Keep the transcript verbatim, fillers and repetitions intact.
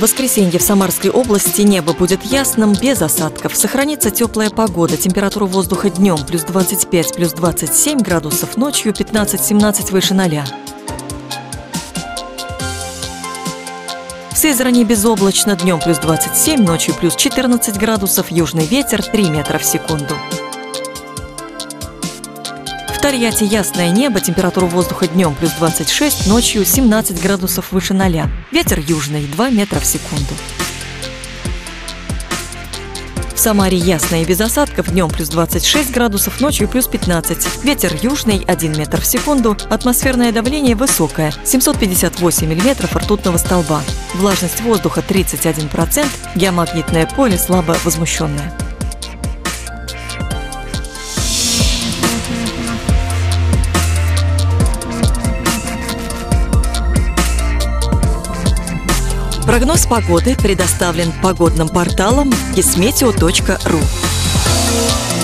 воскресенье в Самарской области небо будет ясным, без осадков. Сохранится теплая погода. Температура воздуха днем плюс двадцать пять, плюс двадцать семь градусов, ночью пятнадцать-семнадцать выше ноля. В Сызрани безоблачно, днем плюс двадцать семь, ночью плюс четырнадцать градусов, южный ветер три метра в секунду. В Тольятти ясное небо, температура воздуха днем плюс двадцать шесть, ночью семнадцать градусов выше ноля. Ветер южный два метра в секунду. В Самаре ясно и без осадков, днем плюс двадцать шесть градусов, ночью плюс пятнадцать. Ветер южный один метр в секунду, атмосферное давление высокое, семьсот пятьдесят восемь миллиметров ртутного столба. Влажность воздуха тридцать один процент, геомагнитное поле слабо возмущенное. Прогноз погоды предоставлен погодным порталом кисметео точка ру.